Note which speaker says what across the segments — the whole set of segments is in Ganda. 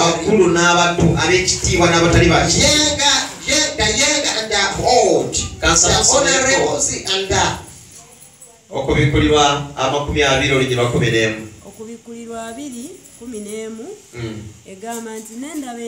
Speaker 1: abakulu n'abato ab'ekitiibwa n'abatali bakitiibwa
Speaker 2: the young and the old, the honorables and the
Speaker 1: okubikulirwa 20:11
Speaker 3: okubikulirwa 2:11 egamba nti nendaba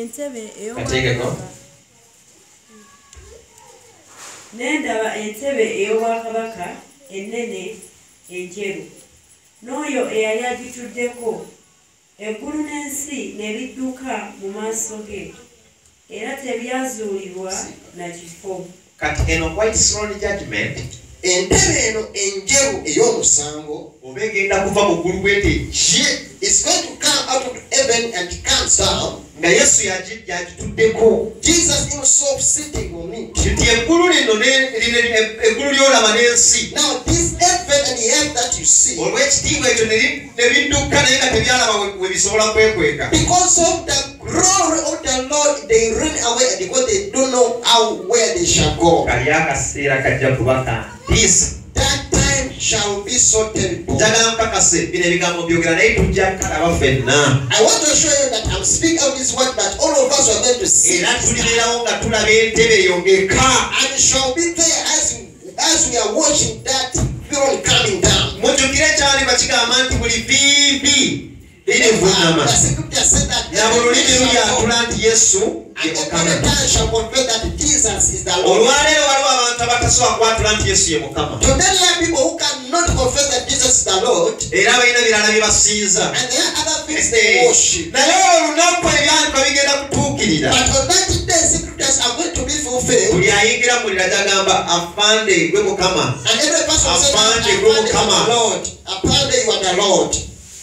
Speaker 3: entebe ey'obwakabaka ennene enjeru n'oyo eyali agituddeko eggulu n'ensi ne bidduka mu maaso ge era tebyazuulibwa na kifo.
Speaker 1: Kati eno white throne judgment
Speaker 2: entebe eno enjeru ey'omusango
Speaker 1: oba egenda kuva mu ggulu bwete
Speaker 2: is going to come out of heaven and comes down.
Speaker 1: nga Yesu yagituddeko,
Speaker 2: Jesus himself sitting on it.
Speaker 1: nti eggulu lino eggulu ly'olaba n'ensi.
Speaker 2: Now this heaven and the earth that you see,
Speaker 1: olw'ekitiibwa ekyo ne bidduka naye nga tebyalaba we bisobola kwekweka.
Speaker 2: because of the glory of the Lord, they run away because they don't know where they shall go.
Speaker 1: Kali akaseera kajja kubaka ntiisa.
Speaker 2: That time shall be so terrible.
Speaker 1: njagala mukakase bino ebigambo byogera naye tujja kalaba ffenna.
Speaker 2: I want to show you that I'm speaking out this word, but all of us are going to see.
Speaker 1: era tulibeerawo nga tulaba entebe eyo ng'eka.
Speaker 2: And shall be there as we are watching that throne coming down.
Speaker 1: mujjukire ekyali bakigamba nti buli viivi lirivuunama
Speaker 2: The scripture said that
Speaker 1: na buli lulimi lulyatula nti Yesu ye
Speaker 2: and
Speaker 1: Mukama.
Speaker 2: every tongue shall confess that Jesus is the Lord.
Speaker 1: olwaleero waliwo abantu abatasobola kwatula nti Yesu ye Mukama.
Speaker 2: Today there are people who cannot confess that Jesus is the Lord,
Speaker 1: era balina birala bye basinza.
Speaker 2: and there are other things they worship.
Speaker 1: naye olunaku ebyandika bigenda kutuukirira.
Speaker 2: But on that day, scriptures are going to be fulfilled.
Speaker 1: buli ayingira mulira gyagamba afande gwe Mukama.
Speaker 2: And every person will say,
Speaker 1: Apande,
Speaker 2: "Apande, you are
Speaker 1: Mukama."
Speaker 2: the Lord. Apande, you are the Lord.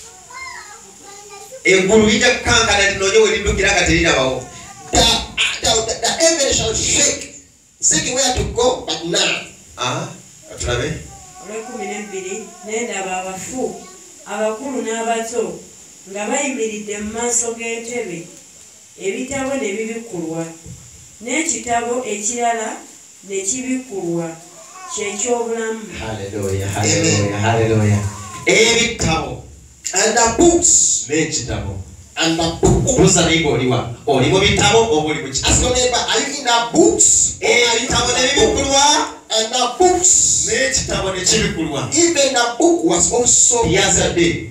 Speaker 1: eggulu lijja kukankana linonye we liddukira nga terirabawo.
Speaker 2: The heaven shall shake, seeking where to go, but now.
Speaker 1: tulabe.
Speaker 3: olw'ekumi nendaba abafu abakulu n'abato nga bayimiridde mu maaso g'entebe, ebitabo ne bibikkulwa, n'ekitabo ekirala ne kibikkulwa ky'ekyobulamu.
Speaker 1: Hallelujah, hallelujah, hallelujah. ebitabo
Speaker 2: And the books.
Speaker 1: n'ekitabo.
Speaker 2: And the book.
Speaker 1: Buuza neighbor oliwa. oli mu bitabo oba oli mu
Speaker 2: Ask
Speaker 1: kitabo.
Speaker 2: your neighbor, are you in the books?
Speaker 1: ebitabo ne bibikkulwa
Speaker 2: And the books.
Speaker 1: n'ekitabo ne kibikkulwa.
Speaker 2: Even the book was also
Speaker 1: yazadde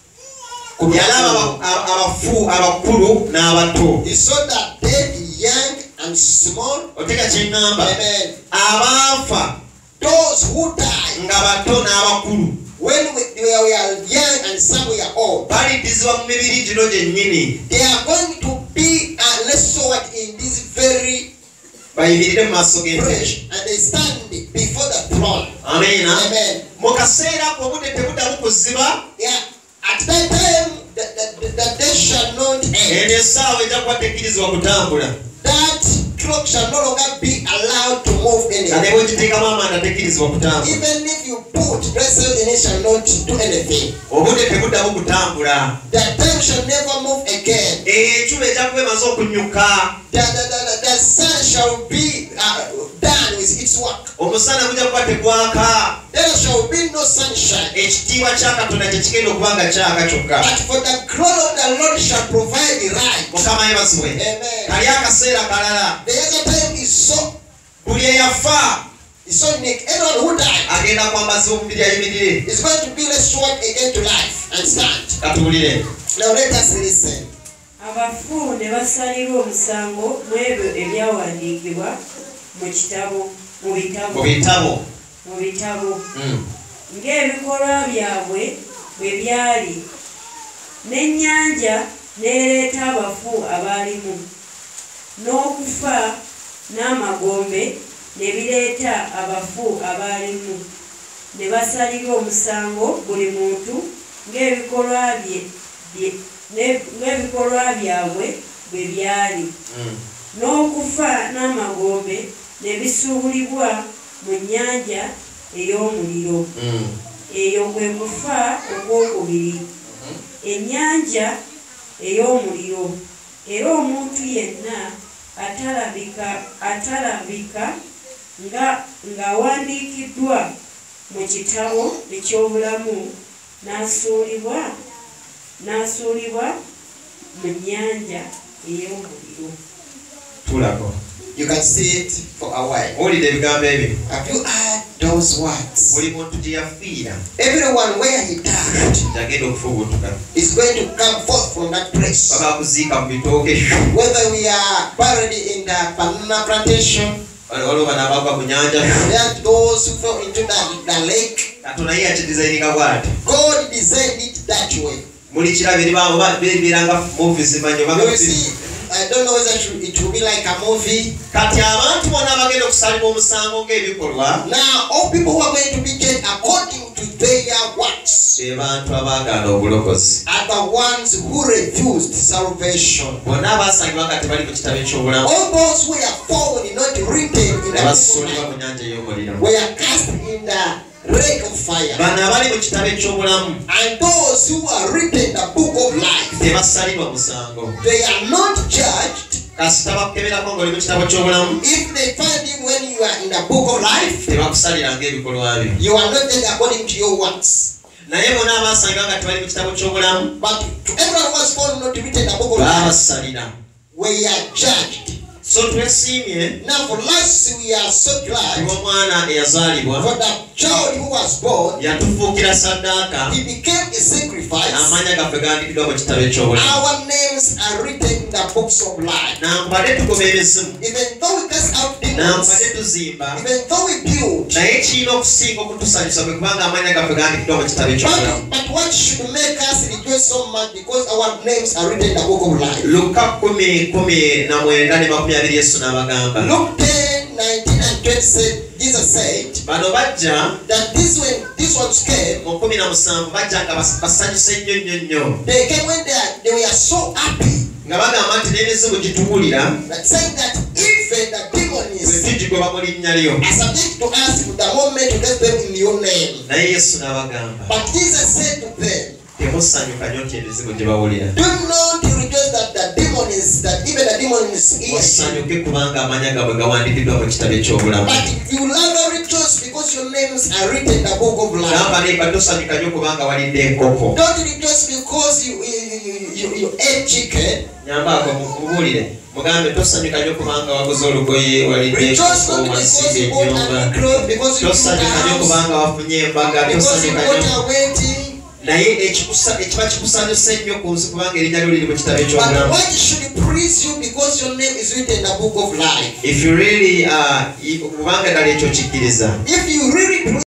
Speaker 1: yalaba abafu abakulu n'abato.
Speaker 2: He saw that dead, young and small.
Speaker 1: otega kyeŋŋamba.
Speaker 2: Amen.
Speaker 1: abaafa
Speaker 2: Those who died
Speaker 1: nga bato n'abakulu
Speaker 2: when we were young and some were old,
Speaker 1: balidizibwa mu mibiri gino gyennyini.
Speaker 2: they are going to be restored in this very
Speaker 1: bayimirire mu maaso g'entebe.
Speaker 2: fresh, and they stand before the throne.
Speaker 1: Amen.
Speaker 2: Amen.
Speaker 1: mu kaseera ako obudde tebuddamu kuziba.
Speaker 2: Yeah. At that time, the day shall not end.
Speaker 1: eno essaawa ejja kuba tekkirizibwa kutambula.
Speaker 2: That clock shall no longer be allowed to move
Speaker 1: nga ne
Speaker 2: anymore.
Speaker 1: bwegiteekamu amanda tekkirizibwa kutambula.
Speaker 2: Even if you put pressure in it, shall not do anything.
Speaker 1: obudde tebuddamu kutambula.
Speaker 2: The time shall never move again.
Speaker 1: enjuba ejja kuba emaze okunyuka.
Speaker 2: The sun shall be done with its work.
Speaker 1: omusana gujja kuba tegwaka.
Speaker 2: There shall be no sunshine.
Speaker 1: ekitiibwa kya Katonda kyekigenda okuba nga kyaka kyokka.
Speaker 2: But for the glory of the Lord shall provide the right.
Speaker 1: mukama yebazibwe.
Speaker 2: Amen.
Speaker 1: kali akaseera kalala.
Speaker 2: The other time is so
Speaker 1: eyafa
Speaker 2: unique. Anyone who died
Speaker 1: agenda kwambazibwa omubiri ayimirire.
Speaker 2: is going to be restored again to life and stand.
Speaker 1: katuwulire.
Speaker 2: Now let us listen.
Speaker 3: Abafu ne basalirwa omusango mu ebyo ebyawandiikibwa mu kitabo mu bitabo ng'ebikolwa byabwe bwe byali, n'ennyanja n'ereeta abafu abaalimu, n'okufa n'amagombe ne bireeta abafu abaalimu, ne basalirwa omusango buli muntu ng'ebikolwa byabwe bwe byali, n'okufa n'amagombe ne bisuubulibwa mu nnyanja ey'omuliro. eyo kwe kufa okwokubiri, ennyanja ey'omuliro. Era omuntu yenna atalabika ng'awandiikiddwa mu kitabo eky'obulamu n'asuulibwa mu nnyanja ey'omuliro.
Speaker 1: Tulako.
Speaker 2: You can see it for a while.
Speaker 1: Owulidde ebigambo ebyo.
Speaker 2: Have you heard those words?
Speaker 1: Buli muntu gye yafiira
Speaker 2: Everyone where he died
Speaker 1: agenda okufubutuka.
Speaker 2: is going to come forth from that place.
Speaker 1: Baba kuziika mu bitooke.
Speaker 2: Whether we are buried in the banana plantation,
Speaker 1: Waliwo bano abagwa mu nyanja.
Speaker 2: there are those who fell into the lake.
Speaker 1: Katonda ye yakidizayininga bw'ati.
Speaker 2: God designed it that way.
Speaker 1: Muli kiraba beeranga movies manyi oba
Speaker 2: You will see, I don't know whether it will be like a movie.
Speaker 1: kati abantu bonna abagenda okusalibwa omusango ng'ebikolwa
Speaker 2: Now, all people who are going to be judged according to their works
Speaker 1: be bantu abaagaana obulokozi.
Speaker 2: are the ones who refused salvation.
Speaker 1: Bonna abaasangibwa nga tebali mu kitabo eky'obulamu
Speaker 2: All those who are fallen, not written in
Speaker 1: ne
Speaker 2: the
Speaker 1: basuulibwa
Speaker 2: book
Speaker 1: mu nyanja ey'omuliro.
Speaker 2: were cast in the lake of fire.
Speaker 1: Bano abali mu kitabo eky'obulamu
Speaker 2: And those who are written in the book of life,
Speaker 1: tebasalibwa musango.
Speaker 2: they are not judged.
Speaker 1: Kasita bakukeberako ng'oli mu kitabo ky'obulamu
Speaker 2: If they find him when you are in the book of life,
Speaker 1: tebakusalira ng'ebikolwa byo.
Speaker 2: you are not judged according to your works.
Speaker 1: Naye bonna abaasangibwa nga tebali mu kitabo ky'obulamu
Speaker 2: But to everyone who has fallen not written in the book of life,
Speaker 1: baabasalira.
Speaker 2: we are judged.
Speaker 1: So twesiimye
Speaker 2: Now for us, we are so glad
Speaker 1: olw'omwana eyazaalibwa
Speaker 2: for the child who was born.
Speaker 1: yatufuukira saddaaka
Speaker 2: He became a sacrifice.
Speaker 1: amanya gaffe gandikiddwa mu kitabo eky'obulamu.
Speaker 2: Our names are written in the books of life.
Speaker 1: Nankubadde tugoba ebizimu,
Speaker 2: Even though we cast out demons,
Speaker 1: nankubadde tuzimba,
Speaker 2: even though we build,
Speaker 1: naye kirina okusinga okutusanyusa bwe kubanga amanya gaffe gandikiddwa mu kitabo eky'obulamu.
Speaker 2: but what should make us rejoice so much because our names are written in the book of life.
Speaker 1: Luka 10:19 ne 20 Yesu n'abagamba.
Speaker 2: Luke 10:19 and 20 said, Jesus said
Speaker 1: Bano bajja
Speaker 2: that this ones came.
Speaker 1: mu 17 bajja nga basanyuse nnyo.
Speaker 2: They came when they were so happy
Speaker 1: Nga bagamba nti n'emizimu gituwulira
Speaker 2: that saying that even the
Speaker 1: bwe
Speaker 2: demons
Speaker 1: tugigoba mu linnya lyo.
Speaker 2: are subject to us the moment you get them in your name.
Speaker 1: Naye Yesu n'abagamba
Speaker 2: But Jesus said to them,
Speaker 1: temusanyuka nnyo nti emizimu gye bawulira.
Speaker 2: do not rejoice that even the demons hear you.
Speaker 1: Wasanyuke kubanga amanya gaabwe gawandiikiddwa mu kitabo eky'obulamu.
Speaker 2: But you love rejoice because your names are written in the book of life.
Speaker 1: Gamba neeba tosanyuka nnyo kubanga walidde enkoko.
Speaker 2: Don't rejoice because you ate chicken.
Speaker 1: Nyambaako mubuulire mugambe tosanyuka nnyo kubanga waguze olugoye walidde
Speaker 2: Rejoice
Speaker 1: enkoko
Speaker 2: not because
Speaker 1: wansiga
Speaker 2: you bought a
Speaker 1: ennyumba.
Speaker 2: new clothes, because you bought a
Speaker 1: Tosanyuka nnyo
Speaker 2: house,
Speaker 1: kubanga wafunye embaga.
Speaker 2: because you
Speaker 1: Tosanyuka
Speaker 2: bought
Speaker 1: nnyo
Speaker 2: a wedding.
Speaker 1: naye ekiba kikusanyusa ennyo ku nsi kubanga erinnya lyo liri mu kitabo
Speaker 2: But
Speaker 1: eky'obulamu.
Speaker 2: what should please you because your name is written in the book of life.
Speaker 1: If you really kubanga ddala ekyo kikkiriza
Speaker 2: If you really